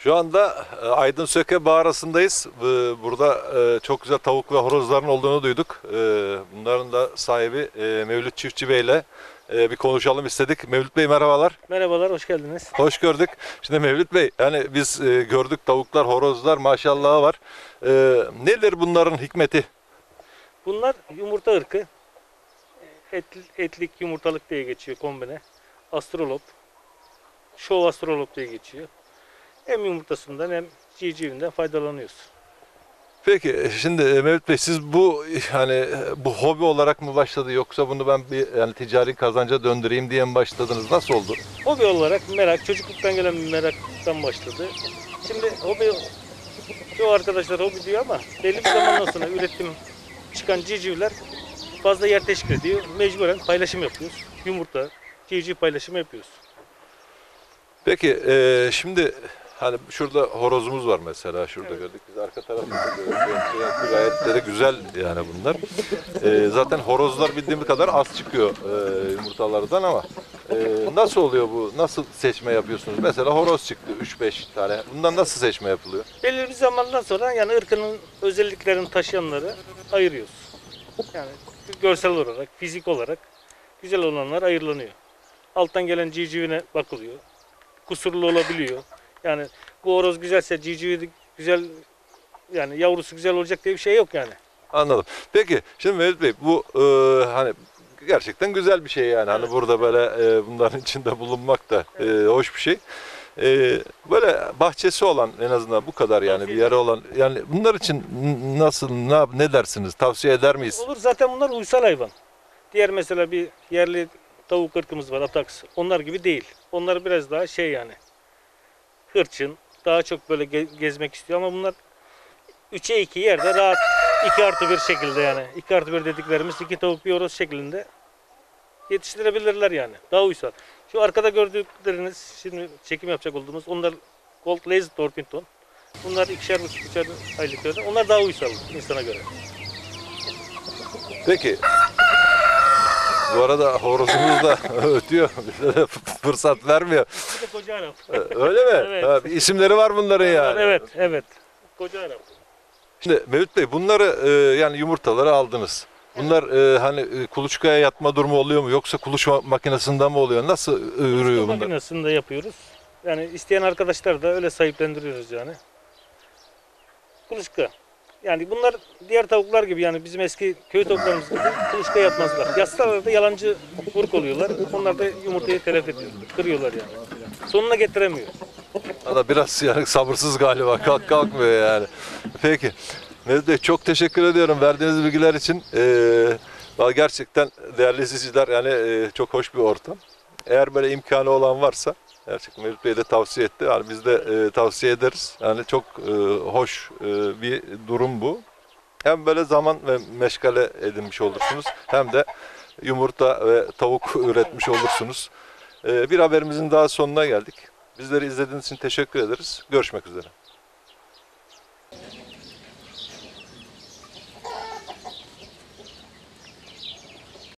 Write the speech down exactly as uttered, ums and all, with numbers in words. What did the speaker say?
Şu anda e, Aydın Söke mağarasındayız. E, Burada e, çok güzel tavuk ve horozların olduğunu duyduk. E, Bunların da sahibi e, Mevlüt Çiftçi Bey ile e, bir konuşalım istedik. Mevlüt Bey merhabalar. Merhabalar, hoş geldiniz. Hoş gördük. Şimdi Mevlüt Bey, yani biz e, gördük tavuklar, horozlar maşallahı var. E, Nedir bunların hikmeti? Bunlar yumurta ırkı. Et, etlik yumurtalık diye geçiyor kombine. Astrolop. Şov astrolop diye geçiyor. Hem yumurtasından hem civcivinden faydalanıyoruz. Peki şimdi e, Mevlüt Bey, siz bu yani bu hobi olarak mı başladı, yoksa bunu ben bir yani ticari kazanca döndüreyim diye mi başladınız? Nasıl oldu? Hobi olarak merak, çocukluktan gelen bir meraktan başladı. Şimdi hobi, çoğu arkadaşlar hobi diyor ama belli bir zamandan sonra üretim çıkan civcivler fazla yer teşkil ediyor. Mecburen paylaşım yapıyoruz. Yumurta, civciv paylaşımı yapıyoruz. Peki e, şimdi hani şurada horozumuz var mesela, şurada Evet. gördük biz, arka tarafta da gördük. Gayet de güzel yani bunlar. E, zaten horozlar bildiğim kadar az çıkıyor e, yumurtalardan, ama e, nasıl oluyor bu? Nasıl seçme yapıyorsunuz? Mesela horoz çıktı üç beş tane. Bundan nasıl seçme yapılıyor? Belirli bir zamandan sonra yani ırkının özelliklerini taşıyanları ayırıyoruz. Yani görsel olarak, fizik olarak güzel olanlar ayrılanıyor. Alttan gelen civcivine bakılıyor. Kusurlu olabiliyor. Yani bu horoz güzelse civcivi de güzel, yani yavrusu güzel olacak diye bir şey yok yani. Anladım. Peki şimdi Mevlüt Bey, bu e, hani gerçekten güzel bir şey yani. Hani Evet. burada böyle e, bunların içinde bulunmak da e, hoş bir şey. E, böyle bahçesi olan, en azından bu kadar yani, bir yeri olan, yani bunlar için n- nasıl, ne, yap- ne dersiniz? Tavsiye eder miyiz? Olur, zaten bunlar uysal hayvan. Diğer mesela bir yerli tavuk ırkımız var, Ataks. Onlar gibi değil. Onlar biraz daha şey yani. Hırçın, daha çok böyle ge- gezmek istiyor ama bunlar üçe iki yerde rahat iki artı bir şekilde yani. iki artı bir dediklerimiz iki tavuk bir horoz şeklinde yetiştirebilirler yani. Daha uysal. Şu arkada gördükleriniz, şimdi çekim yapacak olduğumuz, onlar Gold Lazy Torpinton. Bunlar ikişer buçuk üçer aylıkları. Onlar daha uysal insana göre. Peki. Bu arada horozumuz da ötüyor. Bize de fırsat vermiyor. Bir de koca Arap. E, Öyle mi? Evet. Ha, bir isimleri var bunların yani. Evet, evet. Koca Arap. Şimdi Mevlüt Bey, bunları e, yani yumurtaları aldınız. Bunlar e, hani e, kuluçkaya yatma durumu oluyor mu, yoksa kuluçka makinesinde mi oluyor? Nasıl e, ürüyor bunlar? Makinesinde yapıyoruz. Yani isteyen arkadaşlar da öyle sahiplendiriyoruz yani. Kuluçka. Yani bunlar diğer tavuklar gibi, yani bizim eski köy tavuklarımız gibi kuluçka yapmazlar. Yatsalar da yalancı vurk oluyorlar. Onlar da yumurtayı telef ediyor. Kırıyorlar yani. Sonuna getiremiyor. Valla biraz yani sabırsız galiba. Kalk kalkmıyor yani. Peki. Mevlüt Bey, çok teşekkür ediyorum verdiğiniz bilgiler için. Ee, vallahi gerçekten değerli izleyiciler, yani e, çok hoş bir ortam. Eğer böyle imkanı olan varsa, gerçekten Mevlüt Bey de tavsiye etti. Yani biz de e, tavsiye ederiz. Yani çok e, hoş e, bir durum bu. Hem böyle zaman ve meşgale edinmiş olursunuz, hem de yumurta ve tavuk üretmiş olursunuz. E, bir haberimizin daha sonuna geldik. Bizleri izlediğiniz için teşekkür ederiz. Görüşmek üzere.